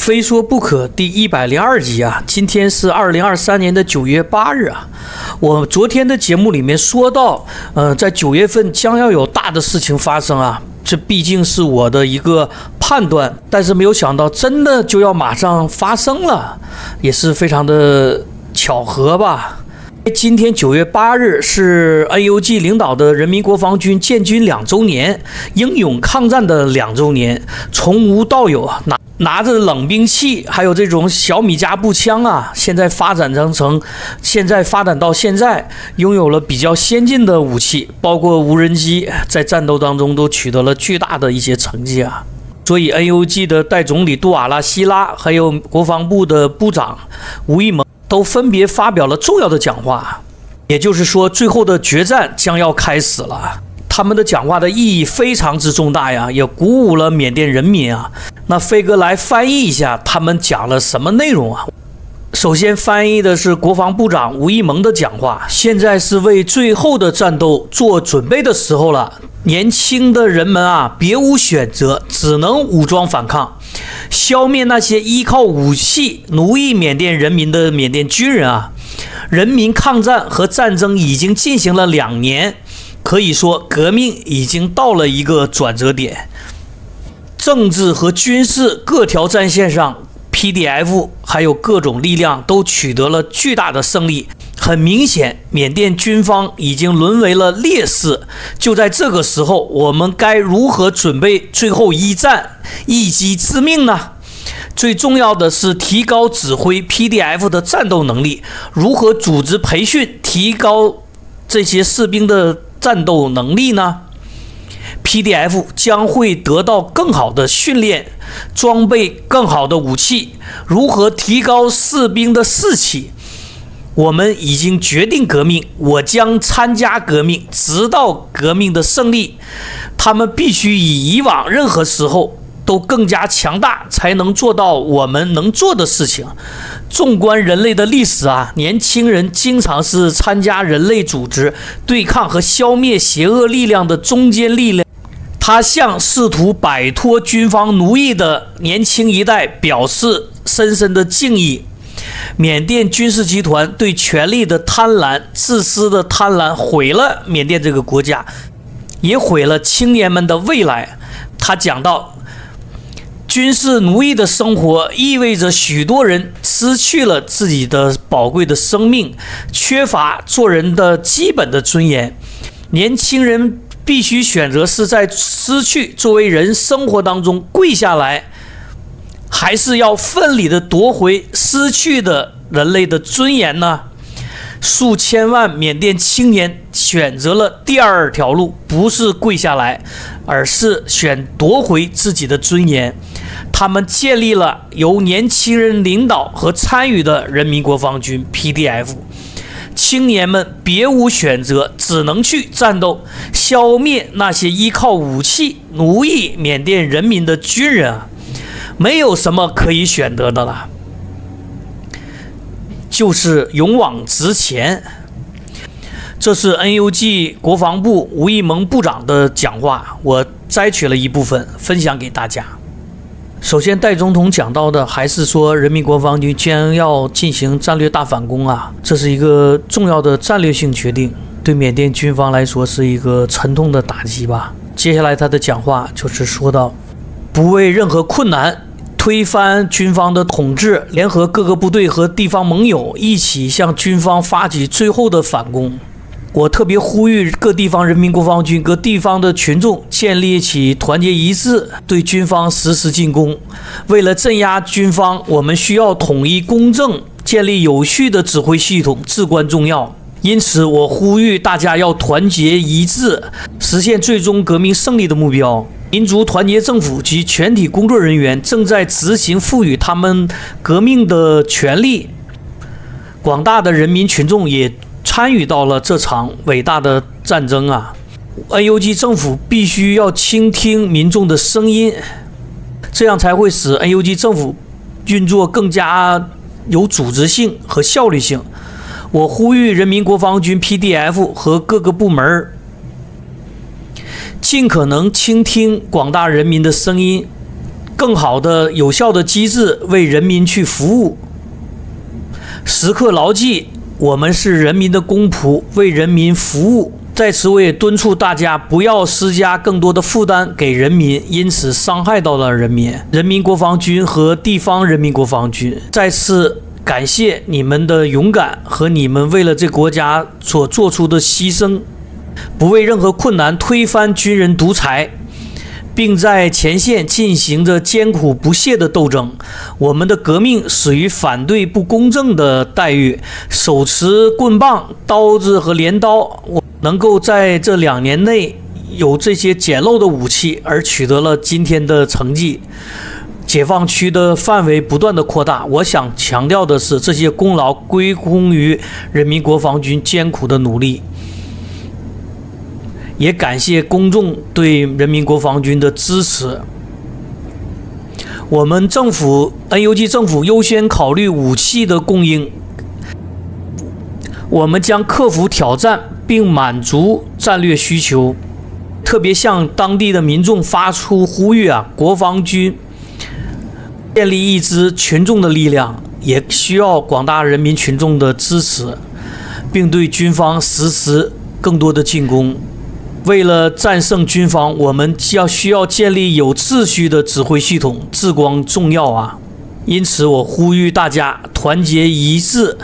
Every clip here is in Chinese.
非说不可第102集啊，今天是2023年的9月8日啊。我昨天的节目里面说到，在9月份将要有大的事情发生啊，这毕竟是我的一个判断，但是没有想到真的就要马上发生了，也是非常的巧合吧。今天9月8日是 NUG 领导的人民国防军建军2周年，英勇抗战的2周年，从无到有，拿着冷兵器，还有这种小米加步枪啊，现在发展到现在，拥有了比较先进的武器，包括无人机，在战斗当中都取得了巨大的一些成绩啊。所以 NUG 的代总理杜瓦拉希拉，还有国防部的部长吴一蒙都分别发表了重要的讲话，也就是说，最后的决战将要开始了。他们的讲话的意义非常之重大呀，也鼓舞了缅甸人民啊。那飞哥来翻译一下他们讲了什么内容啊？首先翻译的是国防部长吴一蒙的讲话。现在是为最后的战斗做准备的时候了，年轻的人们啊，别无选择，只能武装反抗，消灭那些依靠武器奴役缅甸人民的缅甸军人啊。人民抗战和战争已经进行了2年，可以说革命已经到了一个转折点。政治和军事各条战线上， PDF 还有各种力量都取得了巨大的胜利。很明显，缅甸军方已经沦为了劣势。就在这个时候，我们该如何准备最后一战，一击致命呢？最重要的是提高指挥 PDF 的战斗能力，如何组织培训，提高这些士兵的战斗能力呢？ PDF 将会得到更好的训练，装备更好的武器。如何提高士兵的士气？我们已经决定革命，我将参加革命，直到革命的胜利。他们必须以以往任何时候都更加强大，才能做到我们能做的事情。纵观人类的历史啊，年轻人经常是参加人类组织，对抗和消灭邪恶力量的中坚力量。他向试图摆脱军方奴役的年轻一代表示深深的敬意。缅甸军事集团对权力的贪婪、自私的贪婪，毁了缅甸这个国家，也毁了青年们的未来。他讲到，军事奴役的生活意味着许多人失去了自己的宝贵的生命，缺乏做人的基本的尊严。年轻人必须选择是在失去作为人生活当中跪下来，还是要奋力的夺回失去的人类的尊严呢？数千万缅甸青年选择了第二条路，不是跪下来，而是夺回自己的尊严。他们建立了由年轻人领导和参与的人民国防军 PDF。青年们别无选择，只能去战斗，消灭那些依靠武器奴役缅甸人民的军人啊！没有什么可以选择的了，就是勇往直前。这是 NUG 国防部吴一蒙部长的讲话，我摘取了一部分分享给大家。首先，戴总统讲到的还是说，人民国防军将要进行战略大反攻啊，这是一个重要的战略性决定，对缅甸军方来说是一个沉痛的打击吧。接下来他的讲话就是说到，不畏任何困难，推翻军方的统治，联合各个部队和地方盟友一起向军方发起最后的反攻。我特别呼吁各地方人民国防军、各地方的群众建立起团结一致，对军方实施进攻。为了镇压军方，我们需要统一公正，建立有序的指挥系统至关重要。因此，我呼吁大家要团结一致，实现最终革命胜利的目标。民族团结政府及全体工作人员正在执行赋予他们革命的权利。广大的人民群众也参与到了这场伟大的战争啊 ！NUG 政府必须要倾听民众的声音，这样才会使 NUG 政府运作更加有组织性和效率性。我呼吁人民国防军 PDF 和各个部门尽可能倾听广大人民的声音， 更好的、有效的机制为人民去服务。时刻牢记，我们是人民的公仆，为人民服务。在此，我也敦促大家不要施加更多的负担给人民，因此伤害到了人民。人民国防军和地方人民国防军再次感谢你们的勇敢和你们为了这国家所做出的牺牲，不为任何困难推翻军人独裁，并在前线进行着艰苦不懈的斗争。我们的革命始于反对不公正的待遇，手持棍棒、刀子和镰刀，我能够在这2年内有这些简陋的武器，而取得了今天的成绩。解放区的范围不断的扩大，我想强调的是，这些功劳归功于人民国防军艰苦的努力。也感谢公众对人民国防军的支持。我们政府 NUG 政府优先考虑武器的供应，我们将克服挑战并满足战略需求。特别向当地的民众发出呼吁国防军建立一支群众的力量，也需要广大人民群众的支持，并对军方实施更多的进攻。为了战胜军方，我们需要建立有秩序的指挥系统，至关重要因此，我呼吁大家团结一致，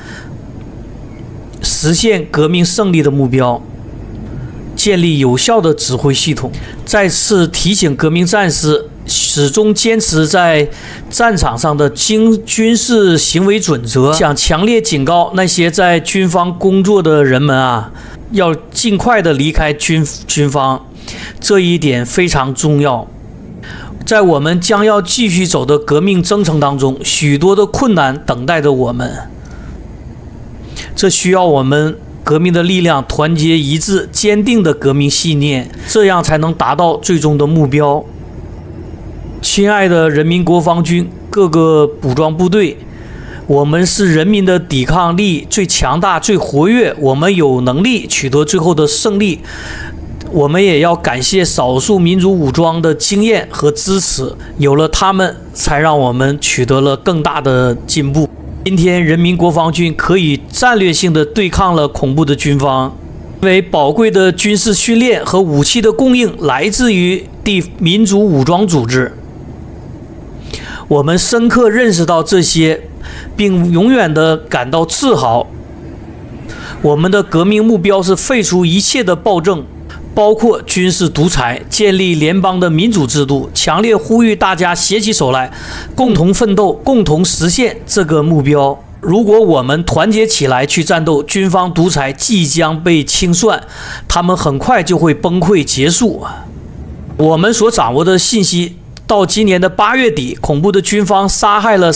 实现革命胜利的目标，建立有效的指挥系统。再次提醒革命战士，始终坚持在战场上的军事行为准则。想强烈警告那些在军方工作的人们要尽快的离开军方，这一点非常重要。在我们将要继续走的革命征程当中，许多的困难等待着我们，这需要我们革命的力量团结一致，坚定的革命信念，这样才能达到最终的目标。亲爱的人民国防军各个武装部队，我们是人民的抵抗力最强大、最活跃，我们有能力取得最后的胜利。我们也要感谢少数民族武装的经验和支持，有了他们，才让我们取得了更大的进步。今天，人民国防军可以战略性的对抗了恐怖的军方，因为宝贵的军事训练和武器的供应来自于民族武装组织。我们深刻认识到这些，并永远地感到自豪。我们的革命目标是废除一切的暴政，包括军事独裁，建立联邦的民主制度。强烈呼吁大家携起手来，共同奋斗，共同实现这个目标。如果我们团结起来去战斗，军方独裁即将被清算，他们很快就会崩溃结束。我们所掌握的信息，到今年的8月底，恐怖的军方杀害了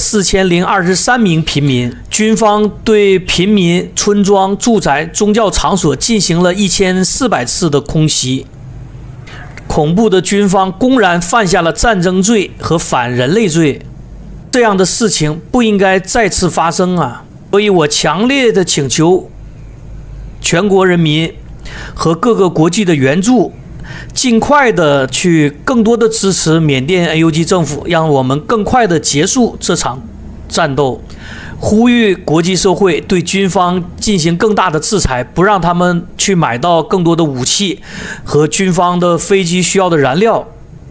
4023名平民。军方对平民、村庄、住宅、宗教场所进行了1400次的空袭。恐怖的军方公然犯下了战争罪和反人类罪，这样的事情不应该再次发生所以我强烈的请求全国人民和各个国际的援助，尽快的去更多的支持缅甸 NUG 政府，让我们更快的结束这场战斗。呼吁国际社会对军方进行更大的制裁，不让他们去买到更多的武器和军方的飞机需要的燃料，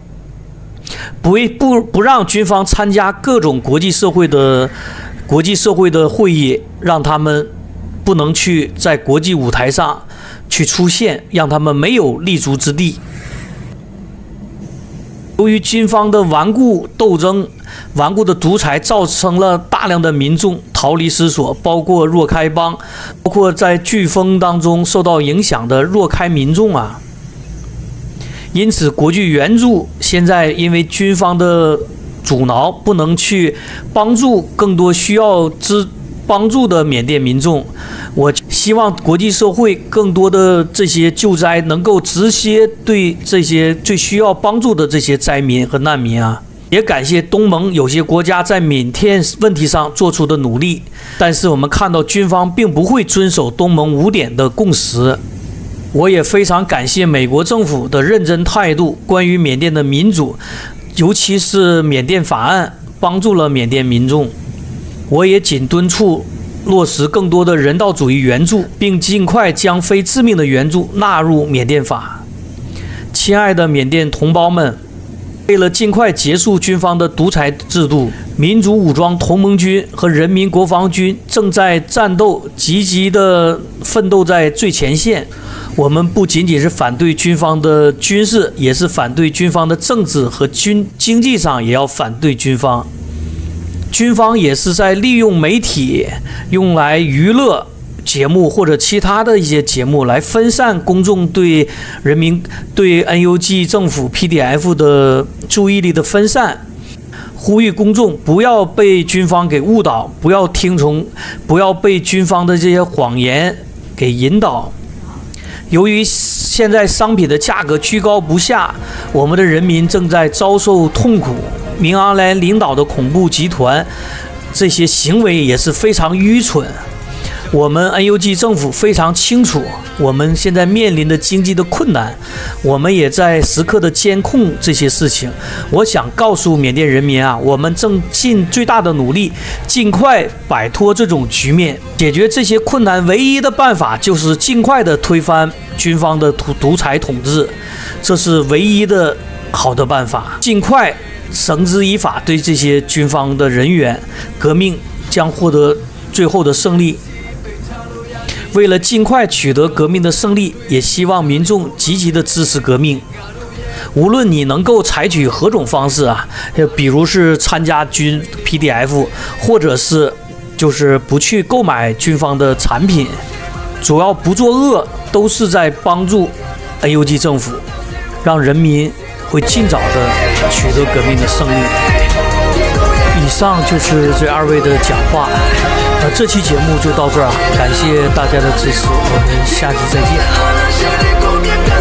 不让军方参加各种国际社会的会议，让他们不能去在国际舞台上去出现，让他们没有立足之地。由于军方的顽固斗争、顽固的独裁，造成了大量的民众逃离失所，包括若开邦，包括在飓风当中受到影响的若开民众因此，国际援助现在因为军方的阻挠，不能去帮助更多需要帮助的缅甸民众。我希望国际社会更多的这些救灾能够直接对这些最需要帮助的这些灾民和难民也感谢东盟有些国家在缅甸问题上做出的努力，但是我们看到军方并不会遵守东盟5点的共识。我也非常感谢美国政府的认真态度，关于缅甸的民主， 尤其是缅甸法案帮助了缅甸民众。我也谨敦促落实更多的人道主义援助，并尽快将非致命的援助纳入缅甸法。亲爱的缅甸同胞们，为了尽快结束军方的独裁制度，民族武装同盟军和人民国防军正在战斗，积极地奋斗在最前线。我们不仅仅是反对军方的军事，也是反对军方的政治和经济上也要反对军方。军方也是在利用媒体用来娱乐节目或者其他的一些节目来分散公众对NUG 政府 PDF 的注意力的分散，呼吁公众不要被军方给误导，不要被军方的这些谎言给引导。由于现在商品的价格居高不下，我们的人民正在遭受痛苦。明昂莱领导的恐怖集团这些行为也是非常愚蠢。我们 NUG 政府非常清楚我们现在面临的经济的困难，我们也在时刻的监控这些事情。我想告诉缅甸人民啊，我们正尽最大的努力，尽快摆脱这种局面。解决这些困难唯一的办法就是尽快的推翻军方的独裁统治，这是唯一的好的办法。尽快绳之以法对这些军方的人员，革命将获得最后的胜利。为了尽快取得革命的胜利，也希望民众积极的支持革命。无论你能够采取何种方式啊，比如是参加军 PDF， 或者是就是不去购买军方的产品，主要不作恶，都是在帮助 NUG 政府，让人民会尽早的取得革命的胜利。以上就是这二位的讲话，这期节目就到这儿，感谢大家的支持，我们下期再见。